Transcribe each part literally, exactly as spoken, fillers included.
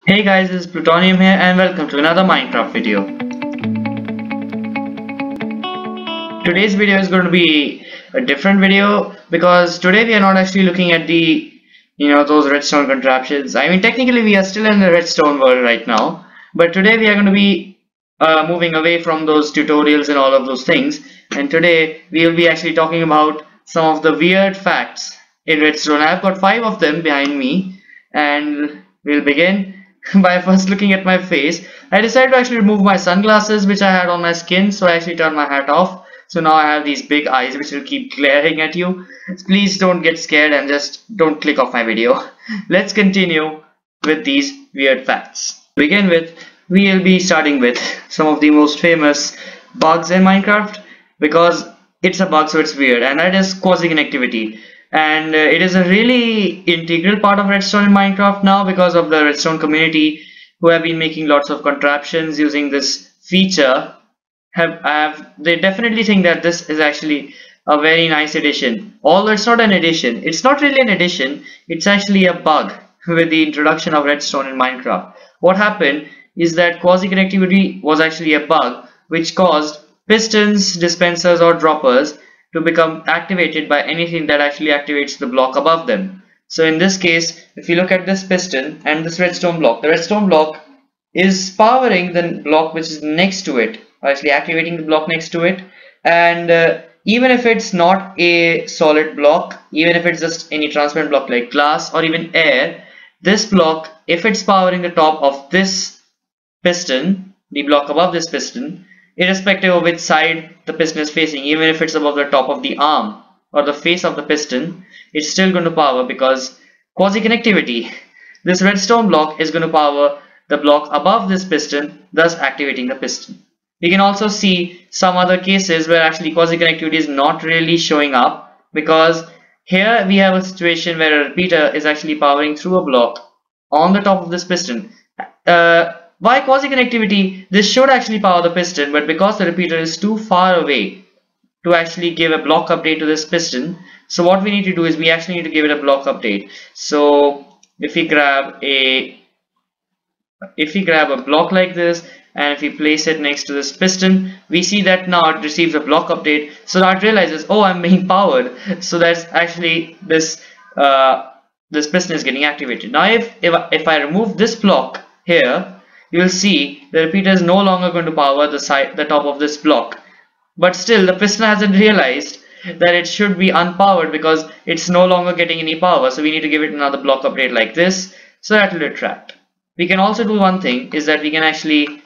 Hey guys, this is Plutonium here and welcome to another Minecraft video. Today's video is going to be a different video because today we are not actually looking at the, you know, those redstone contraptions. I mean, technically we are still in the redstone world right now, but today we are going to be uh, moving away from those tutorials and all of those things. And today we will be actually talking about some of the weird facts in redstone. I've got five of them behind me, and we'll begin by first looking at my face. I decided to actually remove my sunglasses which I had on my skin, so I actually turned my hat off. So now I have these big eyes which will keep glaring at you. Please don't get scared and just don't click off my video. Let's continue with these weird facts. To begin with, we will be starting with some of the most famous bugs in Minecraft, because it's a bug so it's weird, and that is quasi connectivity. And uh, it is a really integral part of redstone in Minecraft now because of the redstone community, who have been making lots of contraptions using this feature. Have, have they definitely think that this is actually a very nice addition. Although it's not an addition, it's not really an addition, it's actually a bug with the introduction of redstone in Minecraft. What happened is that quasi connectivity was actually a bug which caused pistons, dispensers or droppers to become activated by anything that actually activates the block above them. So in this case, if you look at this piston and this redstone block, the redstone block is powering the block which is next to it, or actually activating the block next to it. And uh, even if it's not a solid block, even if it's just any transparent block like glass or even air, this block, if it's powering the top of this piston, the block above this piston, irrespective of which side the piston is facing, even if it's above the top of the arm or the face of the piston, it's still going to power, because quasi connectivity, this redstone block is going to power the block above this piston, thus activating the piston. We can also see some other cases where actually quasi connectivity is not really showing up, because here we have a situation where a repeater is actually powering through a block on the top of this piston. Uh, By quasi connectivity, this should actually power the piston, but because the repeater is too far away to actually give a block update to this piston, so what we need to do is we actually need to give it a block update. So if we grab a if we grab a block like this and if we place it next to this piston, we see that now it receives a block update. So now it realizes, oh, I'm being powered. So that's actually this uh, this piston is getting activated. Now if if, if I remove this block here, you will see the repeater is no longer going to power the side, the top of this block. But still, the piston hasn't realized that it should be unpowered because it's no longer getting any power. So we need to give it another block update like this, so that will retract. We can also do one thing, is that we can actually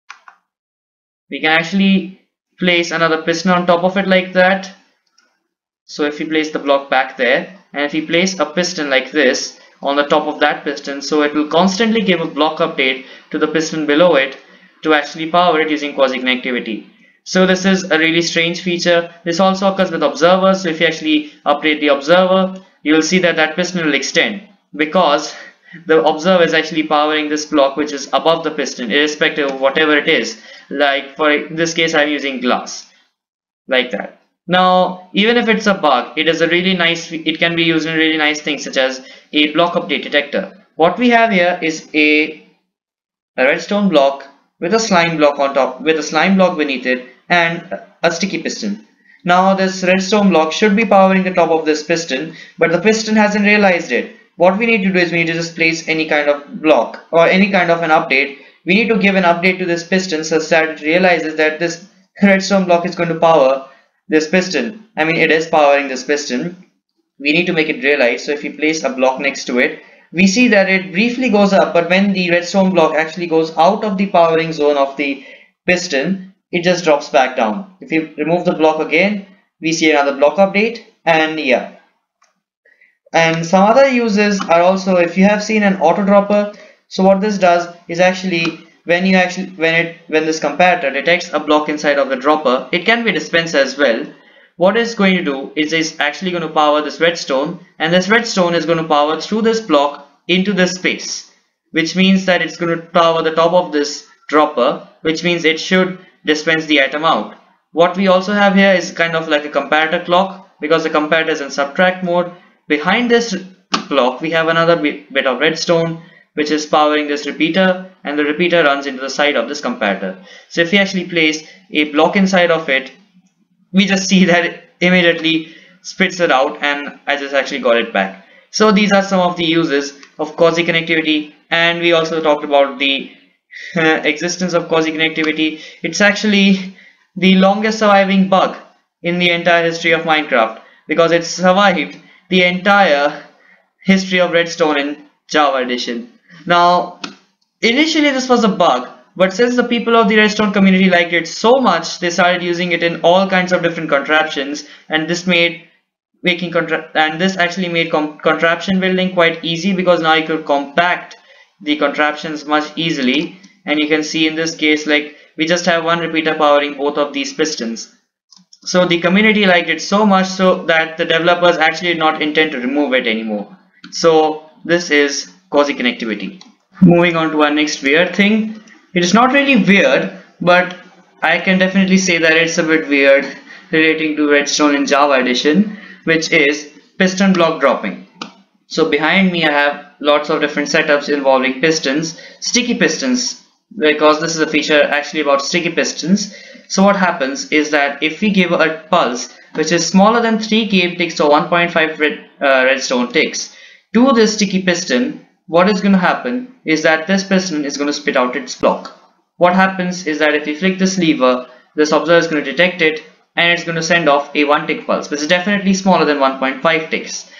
we can actually place another piston on top of it like that. So if we place the block back there, and if we place a piston like this on the top of that piston, so it will constantly give a block update to the piston below it to actually power it using quasi connectivity. So this is a really strange feature. This also occurs with observers. So if you actually update the observer, you will see that that piston will extend, because the observer is actually powering this block which is above the piston, irrespective of whatever it is. Like for in this case, I'm using glass like that. Now, even if it's a bug, it is a really nice, it can be used in really nice things such as a block update detector. What we have here is a, a redstone block with a slime block on top, with a slime block beneath it, and a sticky piston. Now this redstone block should be powering the top of this piston, but the piston hasn't realized it. What we need to do is we need to just place any kind of block or any kind of an update. We need to give an update to this piston such that it realizes that this redstone block is going to power this piston. I mean, it is powering this piston. We need to make it realize. So if we place a block next to it, we see that it briefly goes up, but when the redstone block actually goes out of the powering zone of the piston, it just drops back down. If you remove the block again, we see another block update, and yeah. And some other uses are also, if you have seen an auto dropper, so what this does is actually when you actually when it when this comparator detects a block inside of the dropper, it can be a dispenser as well. What it's going to do is it's actually going to power this redstone, and this redstone is going to power through this block into this space, which means that it's going to power the top of this dropper, which means it should dispense the item out. What we also have here is kind of like a comparator clock, because the comparator is in subtract mode. Behind this block we have another bit of redstone which is powering this repeater, and the repeater runs into the side of this comparator. So if we actually place a block inside of it, we just see that it immediately spits it out, and I just actually got it back. So these are some of the uses of quasi connectivity, and we also talked about the uh, existence of quasi connectivity. It's actually the longest surviving bug in the entire history of Minecraft, because it survived the entire history of Redstone in Java edition. Now, initially this was a bug, but since the people of the Redstone community liked it so much, they started using it in all kinds of different contraptions, and this made making contra and this actually made contraption building quite easy, because now you could compact the contraptions much easily. And you can see in this case, like, we just have one repeater powering both of these pistons. So the community liked it so much so that the developers actually did not intend to remove it anymore. So this is quasi connectivity. Moving on to our next weird thing. It is not really weird, but I can definitely say that it's a bit weird relating to Redstone in Java edition, which is piston block dropping. So behind me I have lots of different setups involving pistons, sticky pistons, because this is a feature actually about sticky pistons. So what happens is that if we give a pulse which is smaller than three cave ticks or one point five red, uh, redstone ticks to this sticky piston, what is going to happen is that this piston is going to spit out its block. What happens is that if you flick this lever, this observer is going to detect it, and it's going to send off a one tick pulse, which is definitely smaller than one point five ticks.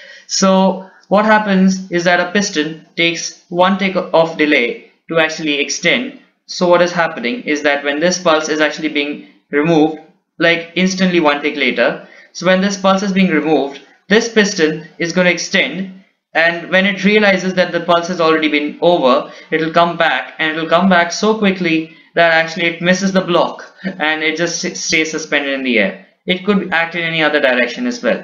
So what happens is that a piston takes one tick of delay to actually extend. So what is happening is that when this pulse is actually being removed, like instantly one tick later, so when this pulse is being removed, this piston is going to extend, and when it realizes that the pulse has already been over, it will come back, and it will come back so quickly that actually it misses the block and it just stays suspended in the air. It could act in any other direction as well.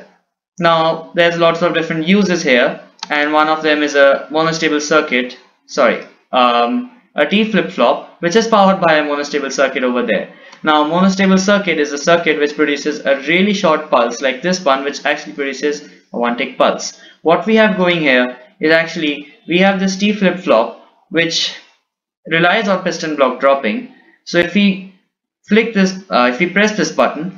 Now there's lots of different uses here, and one of them is a monostable circuit, sorry, um, a T flip-flop, which is powered by a monostable circuit over there. Now monostable circuit is a circuit which produces a really short pulse like this one, which actually produces a one tick pulse. What we have going here is actually we have this T flip-flop which relies on piston block dropping. So if we flick this, uh, if we press this button,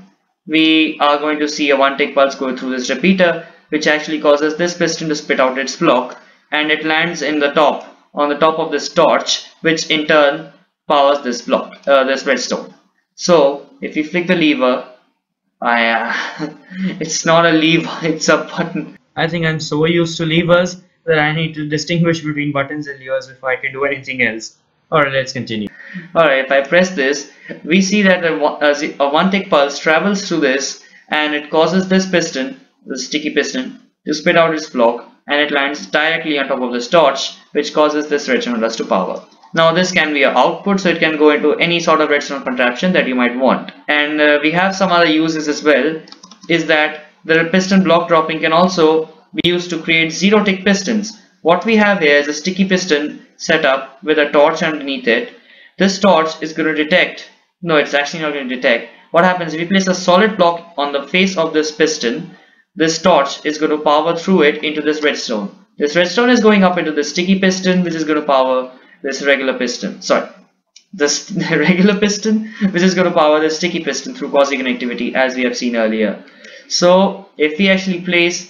we are going to see a one tick pulse go through this repeater, which actually causes this piston to spit out its block, and it lands in the top on the top of this torch, which in turn powers this block, uh, this redstone. So if you flick the lever, I, uh, it's not a lever, it's a button. I think I'm so used to levers that I need to distinguish between buttons and levers before I can do anything else. Alright, let's continue. Alright, if I press this, we see that a, a, a one tick pulse travels through this, and it causes this piston, the sticky piston, to spit out its block, and it lands directly on top of this torch, which causes this redstone dust to power. Now this can be an output, so it can go into any sort of redstone contraption that you might want. And uh, we have some other uses as well, is that the piston block dropping can also be used to create zero tick pistons. What we have here is a sticky piston setup with a torch underneath it. This torch is going to detect, no, it's actually not going to detect. What happens if we place a solid block on the face of this piston, this torch is going to power through it into this redstone. This redstone is going up into the sticky piston, which is going to power this regular piston. Sorry, this regular piston, which is going to power the sticky piston through quasi connectivity, as we have seen earlier. So if we actually place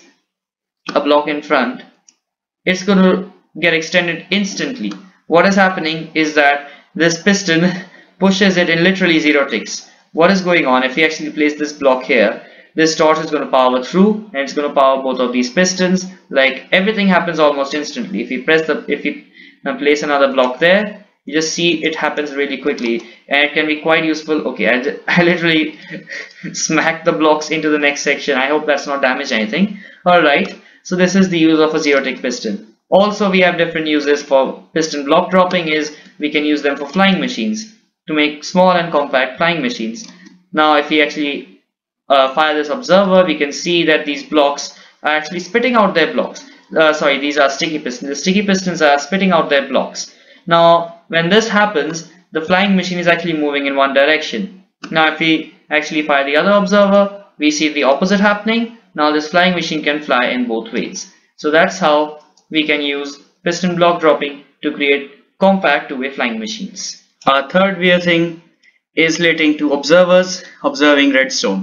a block in front, it's going to get extended instantly. What is happening is that this piston pushes it in literally zero ticks. What is going on if we actually place this block here? This torch is going to power through, and it's going to power both of these pistons. Like, everything happens almost instantly. If you press the, if you uh, place another block there, you just see it happens really quickly, and it can be quite useful. Okay, I, I literally smacked the blocks into the next section. I hope that's not damaged anything. Alright, so this is the use of a zero tick piston. Also, we have different uses for piston block dropping. Is we can use them for flying machines, to make small and compact flying machines. Now if we actually uh, fire this observer, we can see that these blocks are actually spitting out their blocks. Uh, sorry, these are sticky pistons. The sticky pistons are spitting out their blocks. Now when this happens, the flying machine is actually moving in one direction. Now if we actually fire the other observer, we see the opposite happening. Now this flying machine can fly in both ways. So that's how we can use piston block dropping to to create compact two-way flying machines. Our third weird thing is relating to observers observing redstone.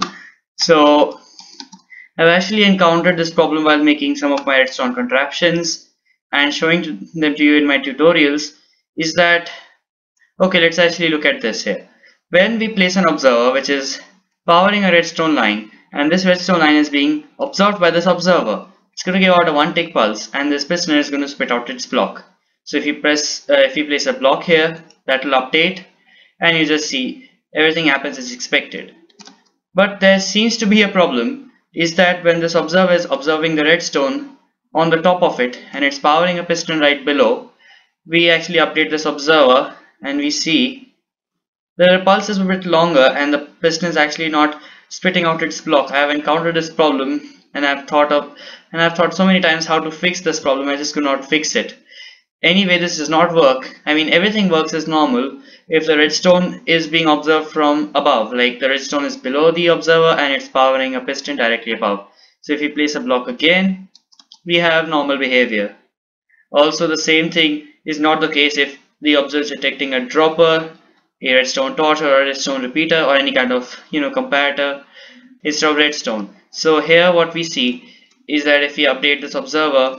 So I've actually encountered this problem while making some of my redstone contraptions and showing them to you in my tutorials. Is that okay? Let's actually look at this here. When we place an observer which is powering a redstone line, and this redstone line is being observed by this observer, it's going to give out a one tick pulse, and this piston is going to spit out its block. So if you press, uh, if you place a block here, that will update, and you just see everything happens as expected. But there seems to be a problem. Is that when this observer is observing the redstone on the top of it and it's powering a piston right below, we actually update this observer and we see the pulse is a bit longer and the piston is actually not spitting out its block. I have encountered this problem and I've thought of and I've thought so many times how to fix this problem. I just could not fix it. Anyway, this does not work. I mean, everything works as normal if the redstone is being observed from above, like the redstone is below the observer and it's powering a piston directly above. So if you place a block again, we have normal behavior. Also, the same thing is not the case if the observer is detecting a dropper, a redstone torch, or a redstone repeater, or any kind of, you know, comparator instead of redstone. So here what we see is that if we update this observer,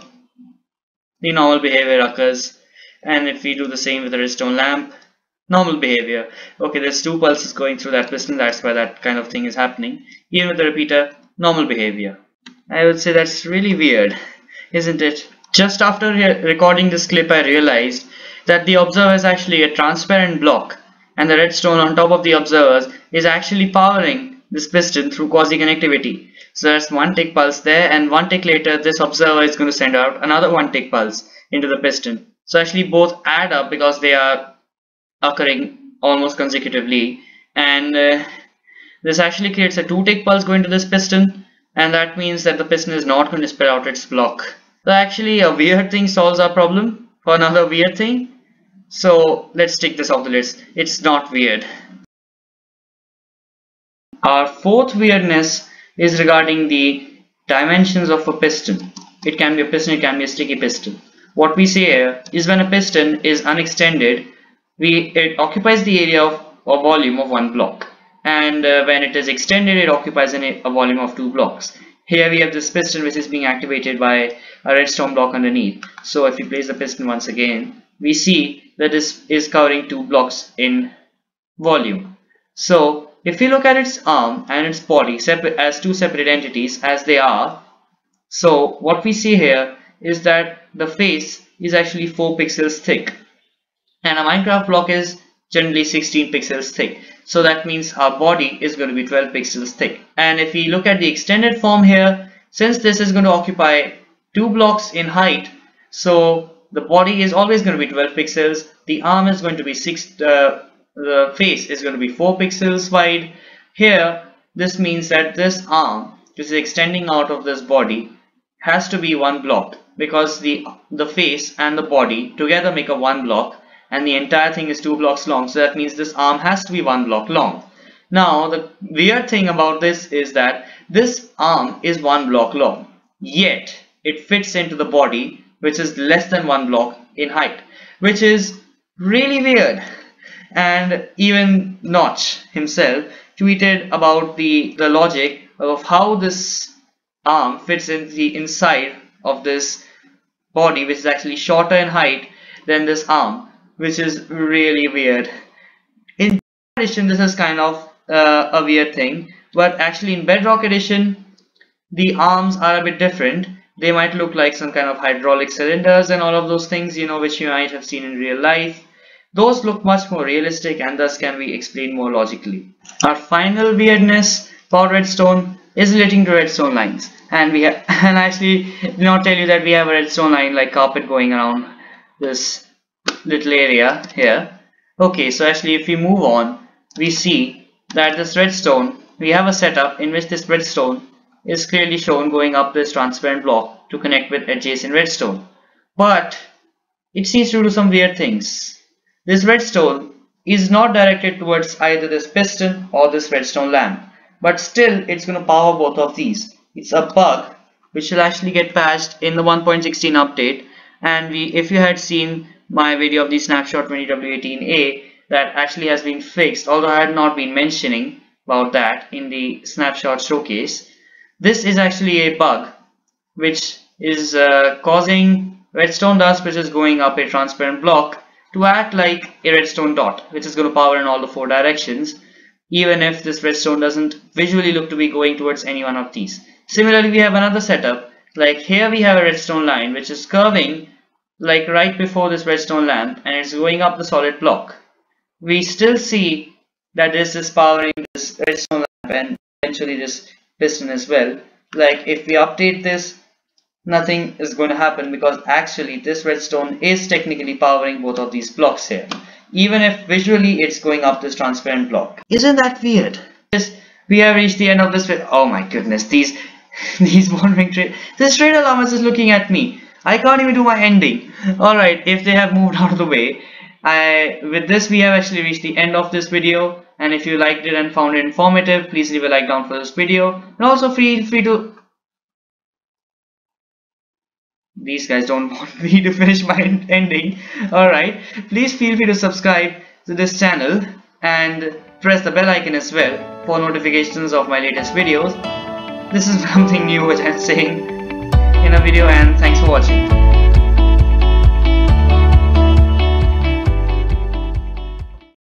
the normal behavior occurs, and if we do the same with the redstone lamp, normal behavior. Okay, there's two pulses going through that piston, that's why that kind of thing is happening. Even with the repeater, normal behavior. I would say that's really weird, isn't it? Just after re recording this clip, I realized that the observer is actually a transparent block, and the redstone on top of the observers is actually powering this piston through quasi-connectivity. So that's one tick pulse there, and one tick later this observer is going to send out another one tick pulse into the piston. So actually both add up because they are occurring almost consecutively, and uh, this actually creates a two tick pulse going to this piston, and that means that the piston is not going to spit out its block. So actually a weird thing solves our problem for another weird thing. So let's take this off the list. It's not weird. Our fourth weirdness is regarding the dimensions of a piston. It can be a piston, it can be a sticky piston. What we say here is when a piston is unextended, we it occupies the area of a volume of one block, and uh, when it is extended, it occupies an, a volume of two blocks. Here we have this piston which is being activated by a redstone block underneath. So if we place the piston once again, we see that this is covering two blocks in volume. So if we look at its arm and its body separate as two separate entities as they are, so what we see here is that the face is actually four pixels thick, and a Minecraft block is generally sixteen pixels thick. So that means our body is going to be twelve pixels thick. And if we look at the extended form here, since this is going to occupy two blocks in height, so the body is always going to be twelve pixels, the arm is going to be six, uh, the face is going to be four pixels wide. Here this means that this arm, which is extending out of this body, has to be one block, because the the face and the body together make a one block, and the entire thing is two blocks long. So that means this arm has to be one block long. Now the weird thing about this is that this arm is one block long, yet it fits into the body which is less than one block in height, which is really weird. And even Notch himself tweeted about the the logic of how this arm fits in the inside of this body, which is actually shorter in height than this arm, which is really weird. In Edition, this is kind of uh, a weird thing, but actually in Bedrock Edition, the arms are a bit different. They might look like some kind of hydraulic cylinders and all of those things, you know, which you might have seen in real life. Those look much more realistic and thus can be explained more logically. Our final weirdness for redstone is relating to redstone lines, and we have and actually did not tell you that we have a redstone line like carpet going around this little area here. Okay, so actually if we move on, we see that this redstone, we have a setup in which this redstone is clearly shown going up this transparent block to connect with adjacent redstone, but it seems to do some weird things. This redstone is not directed towards either this piston or this redstone lamp, but still it's going to power both of these. It's a bug which will actually get patched in the one point sixteen update, and we if you had seen my video of the snapshot twenty W eighteen A that actually has been fixed, although I had not been mentioning about that in the snapshot showcase. This is actually a bug which is uh, causing redstone dust, which is going up a transparent block, to act like a redstone dot, which is going to power in all the four directions, even if this redstone doesn't visually look to be going towards any one of these. Similarly, we have another setup. Like here we have a redstone line which is curving like right before this redstone lamp, and it's going up the solid block. We still see that this is powering this redstone lamp and eventually this piston as well. Like if we update this, nothing is going to happen, because actually this redstone is technically powering both of these blocks here, even if visually it's going up this transparent block. Isn't that weird? Yes, we have reached the end of this. Oh my goodness, these these wandering trade this trader llamas is looking at me. I can't even do my ending. Alright, if they have moved out of the way, I with this we have actually reached the end of this video. And if you liked it and found it informative, please leave a like down for this video, and also feel free to these guys don't want me to finish my ending. Alright, please feel free to subscribe to this channel and press the bell icon as well for notifications of my latest videos. This is something new which I'm saying in a video, and thanks for watching.